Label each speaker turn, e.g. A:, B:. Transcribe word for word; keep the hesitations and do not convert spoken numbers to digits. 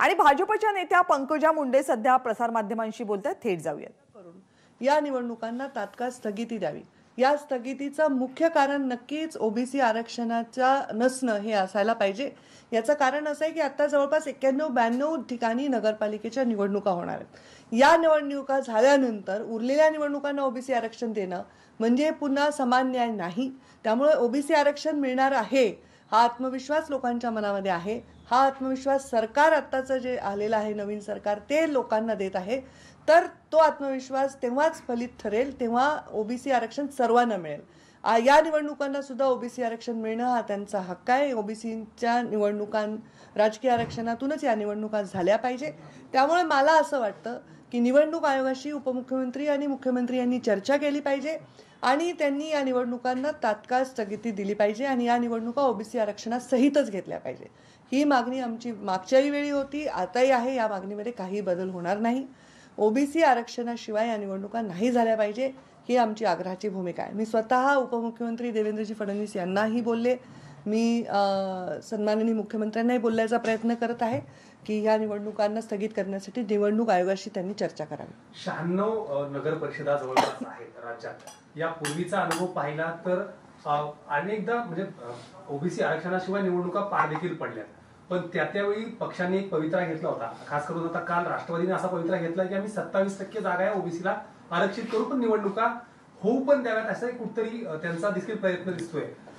A: आणि भाजपच्या नेत्या पंकजा मुंडे सध्या प्रसारमाध्यमांशी बोलतात. थेट जाऊयात.
B: या निवडणुकांना तात्काळ स्थगिती द्यावी. या स्थगितीचं मुख्य कारण नक्कीच ओबीसी आरक्षणाचा नसणं हे असायला पाहिजे. याचं कारण असं आहे की आता जवळपास एक्क्याण्णव ब्याण्णव ठिकाणी नगरपालिकेच्या निवडणुका होणार आहेत. या निवडणुका झाल्यानंतर उरलेल्या निवडणुकांना ओबीसी आरक्षण देणं म्हणजे पुन्हा समान न्याय नाही. त्यामुळे ओबीसी आरक्षण मिळणार आहे हा आत्मविश्वास लोकांच्या मनामध्ये आहे. हा आत्मविश्वास सरकार आत्ताचं जे आलेलं आहे नवीन सरकार ते लोकांना देत आहे. तर तो आत्मविश्वास तेव्हाच फलित ठरेल तेव्हा ओबीसी आरक्षण सर्वांना मिळेल. या निवडणुकांना सुद्धा ओबीसी आरक्षण मिळणं हा त्यांचा हक्क आहे. ओबीसीच्या निवडणुकां राजकीय आरक्षणातूनच या निवडणुका झाल्या पाहिजे. त्यामुळे मला असं वाटतं की निवडणूक आयोगाशी उपमुख्यमंत्री आणि मुख्यमंत्री यांनी चर्चा केली पाहिजे आणि त्यांनी या निवडणुकांना तात्काळ स्थगिती दिली पाहिजे आणि या निवडणुका ओबीसी आरक्षणासहितच घेतल्या पाहिजे. ही मागणी आमची मागच्याही वेळी होती, आताही आहे. या मागणीमध्ये काही बदल होणार नाही. ओबीसी आरक्षणाशिवाय या निवडणुका नाही झाल्या पाहिजे ही आमची आग्रहाची भूमिका आहे. मी स्वतः उपमुख्यमंत्री देवेंद्रजी फडणवीस यांनाही बोलले. मी सन्माननीय मुख्यमंत्र्यांनाही बोलण्याचा प्रयत्न करत आहे की या निवडणुकांना स्थगित करण्यासाठी निवडणूक आयोगाशी त्यांनी चर्चा करावी.
C: शहाण्णव नगर परिषदा जवळपास आहेत राज्यात. या पूर्वीचा अनुभव पाहिला तर अनेकदा म्हणजे ओबीसी आरक्षणाशिवाय निवडणुका पार देखील पडल्या. पण त्या त्यावेळी पक्षाने एक पवित्रा घेतला होता. खास करून आता काल राष्ट्रवादीने असा पवित्रा घेतला की आम्ही सत्तावीस टक्के जागा या ओबीसीला आरक्षित करू पण निवडणुका होऊ पण द्याव्यात, असा कुठतरी त्यांचा देखील प्रयत्न दिसतोय.